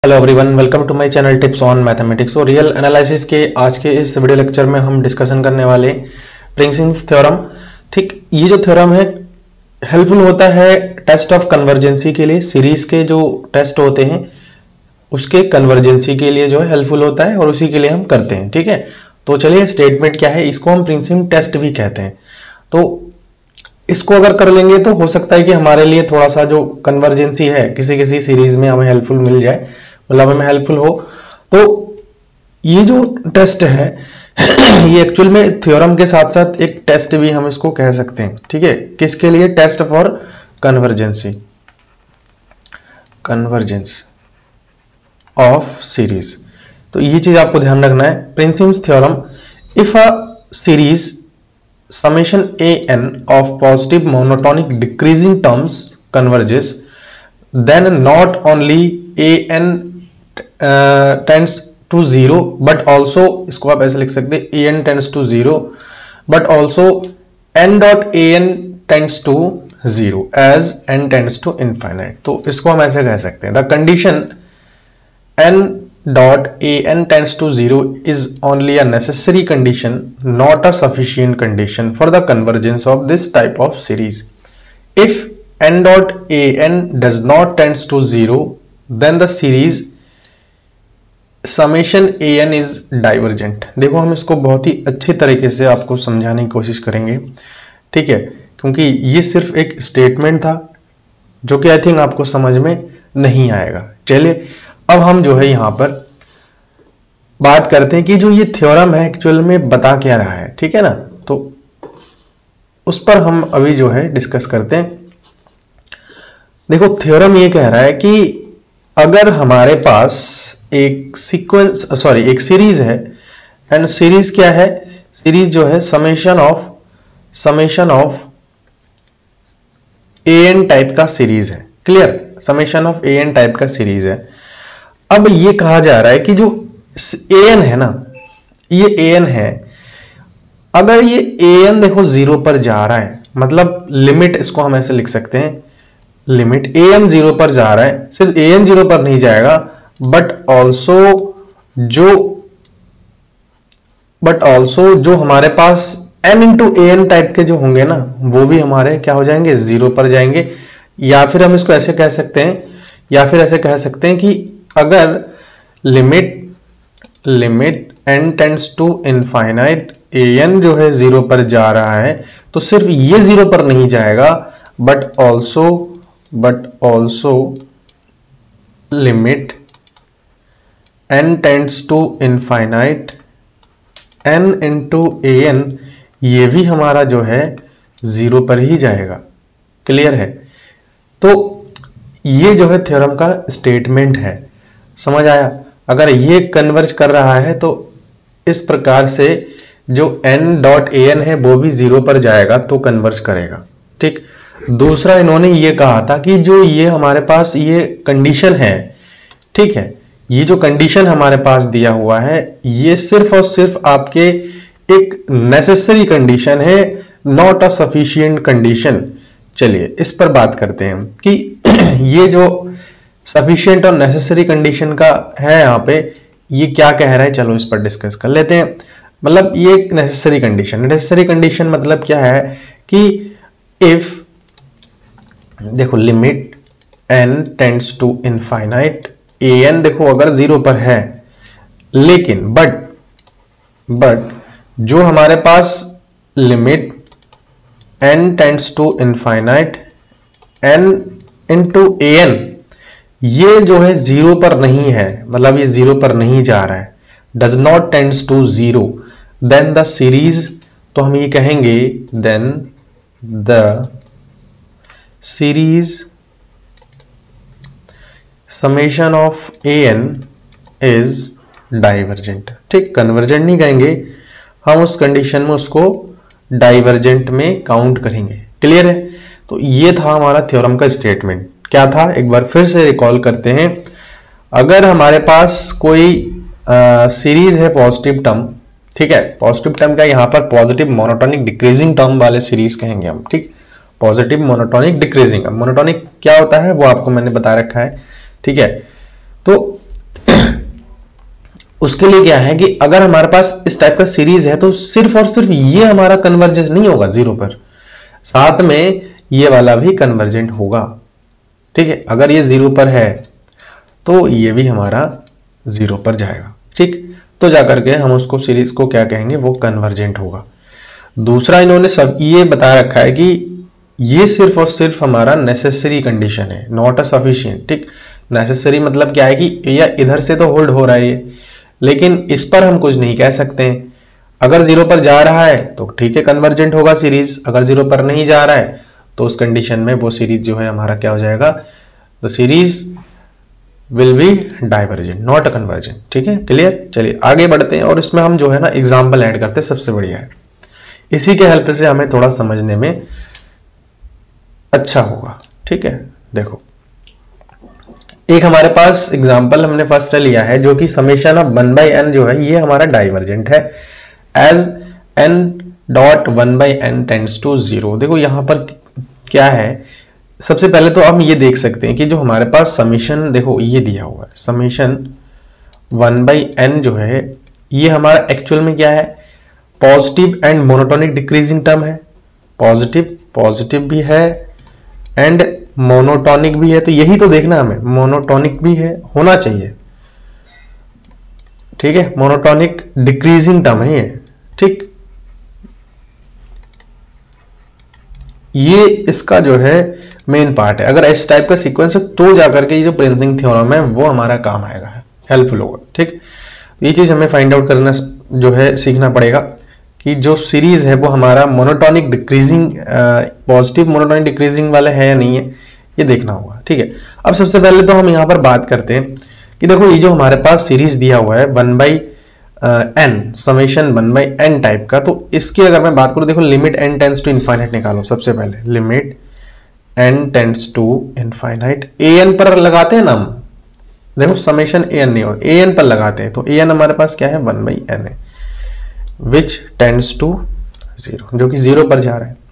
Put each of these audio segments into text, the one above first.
Hello everyone, welcome to my channel tips on mathematics. और real analysis के आज के इस वीडियो लेक्चर में हम डिस्कशन करने वाले प्रिंसिंस थ्योरम। ठीक, ये जो थ्योरम है हेल्पफुल होता है टेस्ट ऑफ कन्वर्जेंसी के लिए। सीरीज के जो टेस्ट होते हैं उसके कन्वर्जेंसी के लिए जो है हेल्पफुल होता है और उसी के लिए हम करते हैं। ठीक है, तो चलिए स्टेटमेंट क्या है, इसको हम प्रिंसिंग टेस्ट भी कहते हैं। तो इसको अगर कर लेंगे तो हो सकता है कि हमारे लिए थोड़ा सा जो कन्वर्जेंसी है किसी किसी सीरीज में हमें हेल्पफुल मिल जाए, मतलब हमें हेल्पफुल हो। तो ये जो टेस्ट है ये एक्चुअल में थ्योरम के साथ साथ एक टेस्ट भी हम इसको कह सकते हैं। ठीक है, किसके लिए? Test for convergency, convergence of series. तो ये चीज आपको ध्यान रखना है। Pringsheim's theorem, if a series summation an of positive monotonic decreasing terms converges, then not only an tends to zero but also, इसको आप ऐसे लिख सकते हैं an tends to zero but also n dot an tends to zero as n tends to infinite। तो इसको हम ऐसे कह सकते हैं, the condition n dot an tends to zero is only a necessary condition, not a sufficient condition for the convergence of this type of series. If n dot an does not tends to zero, then the series summation an is divergent। देखो, हम इसको बहुत ही अच्छी तरीके से आपको समझाने की कोशिश करेंगे। ठीक है, क्योंकि ये सिर्फ एक स्टेटमेंट था जो कि आई थिंक आपको समझ में नहीं आएगा। चलिए अब हम जो है यहां पर बात करते हैं कि जो ये थ्योरम है एक्चुअल में बता क्या रहा है। ठीक है ना, तो उस पर हम अभी जो है डिस्कस करते हैं। देखो, थ्योरम ये कह रहा है कि अगर हमारे पास एक एक सीरीज है, एंड सीरीज क्या है? सीरीज जो है समेशन ऑफ an टाइप का सीरीज है। Clear? Summation of an type का सीरीज है। अब ये कहा जा रहा है कि जो an है ना, ये an है, अगर ये an देखो जीरो पर जा रहा है, मतलब लिमिट, इसको हम ऐसे लिख सकते हैं, लिमिट an जीरो पर जा रहा है, सिर्फ an जीरो पर नहीं जाएगा बट ऑल्सो जो हमारे पास n इंटू an टाइप के जो होंगे ना, वो भी हमारे क्या हो जाएंगे? जीरो पर जाएंगे। या फिर हम इसको ऐसे कह सकते हैं, कि अगर limit n tends to infinite an जो है जीरो पर जा रहा है, तो सिर्फ ये जीरो पर नहीं जाएगा but also limit n tends to infinite n into an, ये भी हमारा जो है जीरो पर ही जाएगा। क्लियर है? तो ये जो है थ्योरम का स्टेटमेंट है। समझ आया? अगर ये कन्वर्ज कर रहा है तो इस प्रकार से जो n डॉट an है वो भी जीरो पर जाएगा तो कन्वर्ज करेगा। ठीक, दूसरा इन्होंने ये कहा था कि जो ये हमारे पास ये कंडीशन है, ठीक है, ये जो कंडीशन हमारे पास दिया हुआ है, ये सिर्फ और सिर्फ आपके एक नेसेसरी कंडीशन है, नॉट अ सफिशिएंट कंडीशन। चलिए इस पर बात करते हैं कि ये जो सफिशिएंट और नेसेसरी कंडीशन का है यहाँ पे, ये क्या कह रहा है, चलो इस पर डिस्कस कर लेते हैं। मतलब ये एक नेसेसरी कंडीशन मतलब क्या है कि इफ देखो limit n tends to infinite an देखो अगर जीरो पर है, लेकिन बट जो हमारे पास limit n tends to infinite n into an, ये जो है जीरो पर नहीं है, मतलब ये जीरो पर नहीं जा रहा है, does not tends to zero, then the series, तो हम ये कहेंगे then the series summation of an is divergent. ठीक, कन्वर्जेंट नहीं कहेंगे हम, उस कंडीशन में उसको डाइवर्जेंट में काउंट करेंगे। क्लियर है? तो ये था हमारा थ्योरम का स्टेटमेंट। क्या था, एक बार फिर से रिकॉल करते हैं। अगर हमारे पास कोई सीरीज है पॉजिटिव टर्म, ठीक है, पॉजिटिव टर्म का यहाँ पर पॉजिटिव मोनोटोनिक डिक्रीजिंग टर्म वाले सीरीज कहेंगे हम। ठीक, पॉजिटिव मोनोटोनिक डिक्रीजिंग। अब मोनोटोनिक क्या होता है वो आपको मैंने बता रखा है। ठीक है, तो उसके लिए क्या है कि अगर हमारे पास इस टाइप का सीरीज है तो सिर्फ और सिर्फ ये हमारा कन्वर्जेंट नहीं होगा जीरो पर, साथ में ये वाला भी कन्वर्जेंट होगा। ठीक है, अगर ये जीरो पर है तो ये भी हमारा जीरो पर जाएगा। ठीक, तो जाकर के हम उसको सीरीज को क्या कहेंगे, वो कन्वर्जेंट होगा। दूसरा इन्होंने सब ये बता रखा है कि ये सिर्फ और सिर्फ हमारा नेसेसरी कंडीशन है, नॉट अ सफिशिएंट। ठीक, नेसेसरी मतलब क्या है कि या इधर से तो होल्ड हो रहा है ये, लेकिन इस पर हम कुछ नहीं कह सकते हैं। अगर जीरो पर जा रहा है तो ठीक है, कन्वर्जेंट होगा सीरीज। अगर जीरो पर नहीं जा रहा है तो उस कंडीशन में वो सीरीज जो है हमारा क्या हो जाएगा, the series will be divergent not convergent. ठीक है, क्लियर। चलिए आगे बढ़ते हैं और इसमें हम जो है ना एग्जाम्पल ऐड करते हैं, सबसे बढ़िया है। इसी के हेल्प से हमें थोड़ा समझने में अच्छा होगा। ठीक है, देखो एक हमारे पास एग्जाम्पल हमने फर्स्ट लिया है जो कि समेशन ऑफ 1/n जो है ये हमारा डाइवर्जेंट है as n dot 1/n tends to 0। देखो यहां पर क्या है, सबसे पहले तो हम ये देख सकते हैं कि जो हमारे पास समेशन, देखो ये दिया हुआ है समेशन 1/n जो है ये हमारा एक्चुअल में क्या है, positive and monotonic decreasing term है। पॉजिटिव भी है एंड मोनोटोनिक भी है, तो यही तो देखना हमें, मोनोटोनिक भी है, होना चाहिए। ठीक है, मोनोटोनिक डिक्रीजिंग टर्म है ये। ठीक, ये इसका जो है मेन पार्ट है। अगर इस टाइप का सीक्वेंस है तो जाकर के ये जो प्रिंसिंग थ्योरम है वो हमारा काम आएगा, हेल्पफुल होगा। ठीक, ये चीज हमें फाइंड आउट करना जो है सीखना पड़ेगा कि जो सीरीज है वो हमारा monotonic decreasing, positive monotonic decreasing वाला है या नहीं है, ये देखना होगा। ठीक है, अब सबसे पहले तो हम यहां पर बात करते हैं कि देखो ये जो हमारे पास सीरीज दिया हुआ है 1/n, समेशन 1/n टाइप का, तो इसकी अगर मैं बात करूं, देखो limit n tends to infinite निकालो। सबसे पहले limit n tends to infinite, an पर लगाते हैं ना हम, देखो समेशन an नहीं हो, an पर लगाते हैं, तो an हमारे पास क्या है 1/n है विच टेंड्स टू 0, जो कि 0 पर जा रहा है।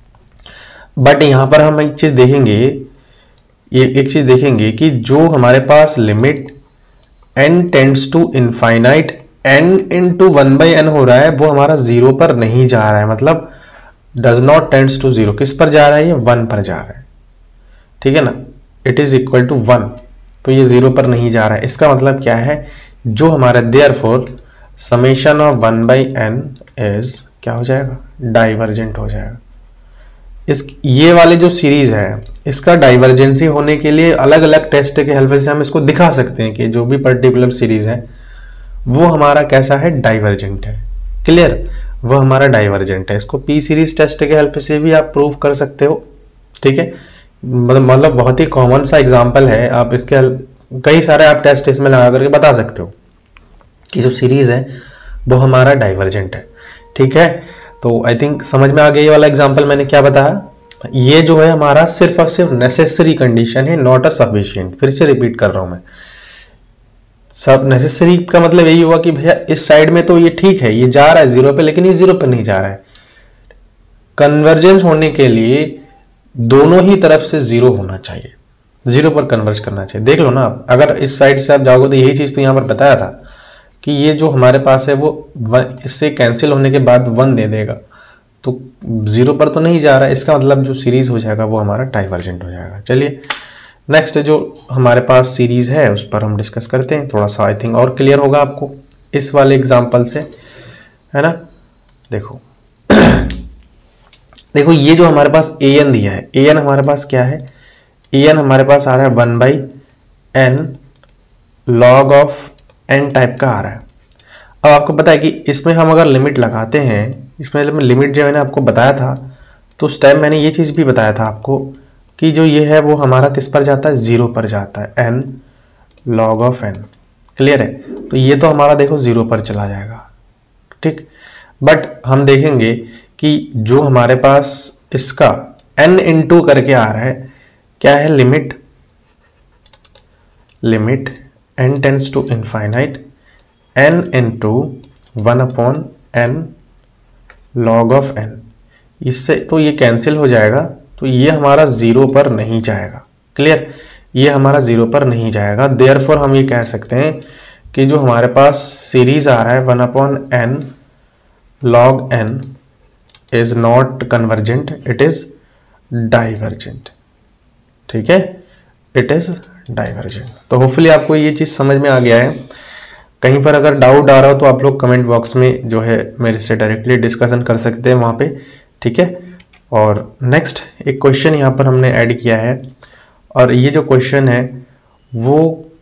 बट यहां पर हम एक चीज देखेंगे, ये एक चीज देखेंगे कि जो हमारे पास limit n tends to infinite n into 1/n हो रहा है वो हमारा 0 पर नहीं जा रहा है, मतलब डज नॉट टेंड्स टू 0, किस पर जा रहा है, ये 1 पर जा रहा है। ठीक है ना, इट इज इक्वल टू 1, तो ये 0 पर नहीं जा रहा है। इसका मतलब क्या है, जो हमारा therefore summation of 1/n is क्या हो जाएगा, डाइवर्जेंट हो जाएगा। इस ये वाले जो सीरीज है इसका डाइवर्जेंसी होने के लिए अलग अलग टेस्ट के हेल्प से हम इसको दिखा सकते हैं कि जो भी पर्टिकुलर सीरीज है वो हमारा कैसा है, डाइवर्जेंट है। क्लियर, वो हमारा डाइवर्जेंट है। इसको पी सीरीज टेस्ट के हेल्प से भी आप प्रूव कर सकते हो। ठीक है, मतलब बहुत ही कॉमन सा एग्जांपल है, आप इसके कई सारे आप टेस्ट इसमें लगा करके बता सकते हो कि जो सीरीज है वो हमारा डाइवर्जेंट है। ठीक है, तो आई थिंक समझ में आ गया ये वाला एग्जांपल मैंने क्या बताया। ये जो है हमारा सिर्फ और सिर्फ नेसेसरी कंडीशन है, नॉट अ सफिशिएंट। फिर से रिपीट कर रहा हूं मैं, सब नेसेसरी का मतलब यही हुआ कि भैया इस साइड में तो ये ठीक है, ये जा रहा है 0 पे, लेकिन ये 0 पे नहीं जा रहा है। कन्वर्जेंस होने के लिए दोनों ही तरफ से 0 होना चाहिए, 0 पर कन्वर्ज करना चाहिए। देख लो ना आप, अगर इस साइड से आप जाओगे तो यही चीज तो यहां पर बताया था कि ये जो हमारे पास है वो इससे कैंसिल होने के बाद 1 दे देगा, तो 0 पर तो नहीं जा रहा है। इसका मतलब जो सीरीज हो जाएगा वो हमारा डाइवर्जेंट हो जाएगा। चलिए नेक्स्ट जो हमारे पास सीरीज है उस पर हम डिस्कस करते हैं, थोड़ा सा आई थिंक और क्लियर होगा आपको इस वाले एग्जांपल से, है ना। देखो देखो ये जो हमारे पास an दिया है, an हमारे पास क्या है, an हमारे पास आ रहा है 1/n log of n type का आ रहा है। अब आपको पता है कि इसमें हम अगर लिमिट लगाते हैं, इसमें लिमिट जो मैंने आपको बताया था तो उस टाइम मैंने ये चीज़ भी बताया था आपको कि जो ये है वो हमारा किस पर जाता है, 0 पर जाता है, n log of n। Clear है, तो ये तो हमारा देखो 0 पर चला जाएगा। ठीक, बट हम देखेंगे कि जो हमारे पास इसका n इंटू करके आ रहा है क्या है, limit n tends to infinite n into 1/n log of n। इससे तो ये कैंसिल हो जाएगा, तो ये हमारा 0 पर नहीं जाएगा। क्लियर, ये हमारा 0 पर नहीं जाएगा। देयरफॉर हम ये कह सकते हैं कि जो हमारे पास सीरीज आ रहा है 1/n log n is not convergent, it is divergent. ठीक है, इट इज डाइवर्जेंट। तो होपफुली आपको ये चीज समझ में आ गया है। कहीं पर अगर डाउट आ रहा हो तो आप लोग कमेंट बॉक्स में जो है मेरे से डायरेक्टली डिस्कशन कर सकते हैं वहाँ पे। ठीक है, और नेक्स्ट एक क्वेश्चन यहाँ पर हमने ऐड किया है, और ये जो क्वेश्चन है वो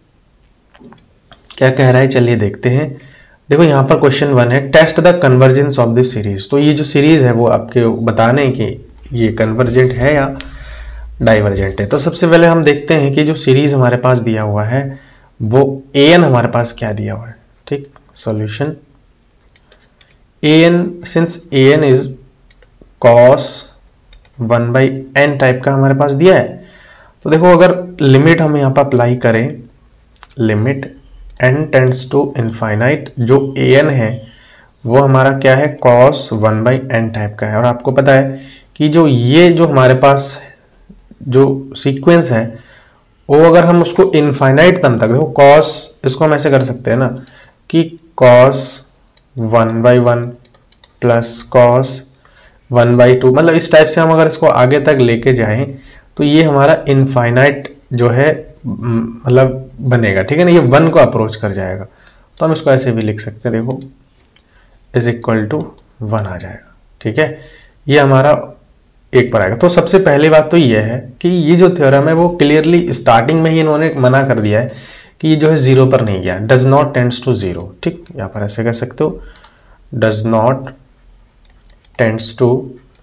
क्या कह रहा है, चलिए देखते हैं। देखो यहाँ पर क्वेश्चन 1 है, test the convergence of this series. तो ये जो सीरीज है वो आपके बताने कि ये कन्वर्जेंट है या डाइवर्जेंट है। तो सबसे पहले हम देखते हैं कि जो सीरीज हमारे पास दिया हुआ है वो an हमारे पास क्या दिया हुआ है। ठीक, solution an, since an is cos 1/n type का हमारे पास दिया है, तो देखो अगर लिमिट हम यहाँ पर अप्लाई करें, limit n tends to infinite, जो an है वो हमारा क्या है, cos 1/n टाइप का है। और आपको पता है कि ये जो हमारे पास जो सीक्वेंस है वो अगर हम उसको इनफाइनाइट टर्म तक, देखो cos, इसको हम ऐसे कर सकते हैं ना कि cos 1/1 प्लस cos 1/2, मतलब इस टाइप से हम अगर इसको आगे तक लेके जाएं तो ये हमारा इनफाइनाइट जो है मतलब बनेगा। ठीक है ना, ये 1 को अप्रोच कर जाएगा। तो हम इसको ऐसे भी लिख सकते हैं, देखो इज इक्वल टू 1 आ जाएगा। ठीक है, ये हमारा 1 पर आएगा। तो सबसे पहली बात तो ये है कि ये जो थ्योरम है वो क्लियरली स्टार्टिंग में ही इन्होंने मना कर दिया है कि ये जो है 0 पर नहीं गया, डज नॉट टेंड्स टू 0। ठीक, यहाँ पर ऐसे कह सकते हो, डज नॉट टेंड्स टू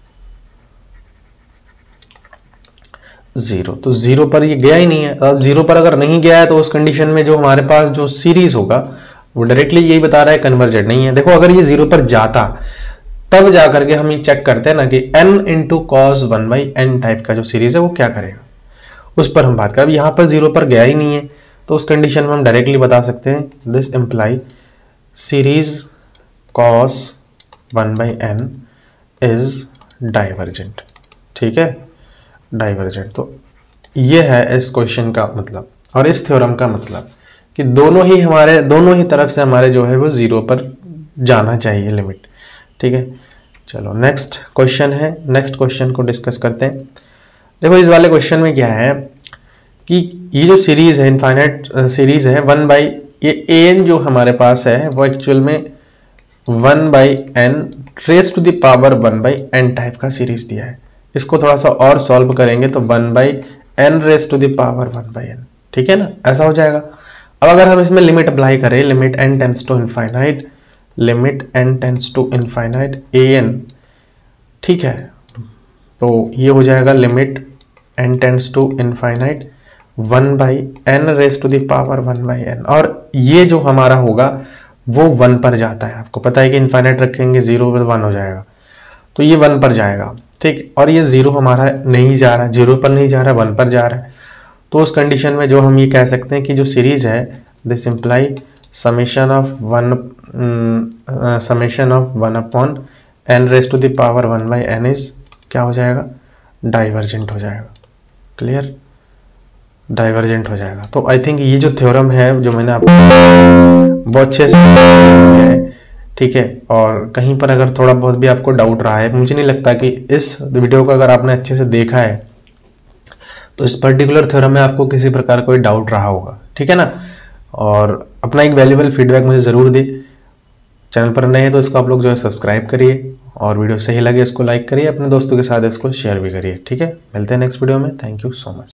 0। तो 0 पर ये गया ही नहीं है। अब 0 पर अगर नहीं गया है तो उस कंडीशन में जो हमारे पास जो सीरीज होगा वो डायरेक्टली यही बता रहा है कन्वर्जेंट नहीं है। देखो अगर ये 0 पर जाता तब जाकर के हम ये चेक करते हैं ना कि n into cos 1/n type का जो सीरीज है वो क्या करेगा, उस पर हम बात करें। अब यहाँ पर 0 पर गया ही नहीं है तो उस कंडीशन में हम डायरेक्टली बता सकते हैं this imply series cos 1/n is divergent. ठीक है, डाइवर्जेंट। तो ये है इस क्वेश्चन का मतलब और इस थ्योरम का मतलब कि दोनों ही तरफ से हमारे जो है वो 0 पर जाना चाहिए लिमिट। ठीक है, चलो नेक्स्ट क्वेश्चन है, नेक्स्ट क्वेश्चन को डिस्कस करते हैं। देखो इस वाले क्वेश्चन में क्या है कि ये जो सीरीज है, इनफाइनाइट सीरीज है 1/, ये an जो हमारे पास है वो एक्चुअल में 1/n raise to the power 1/n type का सीरीज दिया है। इसको थोड़ा सा और सॉल्व करेंगे तो 1/n raise to the power 1/n। ठीक है ना, ऐसा हो जाएगा। अब अगर हम इसमें लिमिट अप्लाई करें, limit n tends to infinite, limit n tends to infinite an, ठीक है, तो ये हो जाएगा limit n tends to infinite 1/n raise to the power 1/n। और ये जो हमारा होगा वो 1 पर जाता है। आपको पता है कि इनफाइनाइट रखेंगे 0 पर 1 हो जाएगा, तो ये 1 पर जाएगा। ठीक, और ये 0 हमारा नहीं जा रहा, 0 पर नहीं जा रहा, 1 पर जा रहा है। तो उस कंडीशन में जो हम ये कह सकते हैं कि जो सीरीज है this imply summation of 1/n raise to the power 1/n is क्या हो जाएगा, डाइवर्जेंट हो जाएगा। क्लियर, डाइवर्जेंट हो जाएगा। तो आई थिंक ये जो थ्योरम है जो मैंने आपको बहुत अच्छे से किया है। ठीक है, और कहीं पर अगर थोड़ा बहुत भी आपको डाउट रहा है, मुझे नहीं लगता कि इस वीडियो को अगर आपने अच्छे से देखा है तो इस पर्टिकुलर थ्योरम में आपको किसी प्रकार कोई डाउट रहा होगा। ठीक है ना, और अपना एक वैल्यूएबल फीडबैक मुझे ज़रूर दे। चैनल पर नए हैं तो इसको आप लोग जो है सब्सक्राइब करिए, और वीडियो सही लगे इसको लाइक करिए, अपने दोस्तों के साथ इसको शेयर भी करिए। ठीक है, मिलते हैं नेक्स्ट वीडियो में। Thank you so much.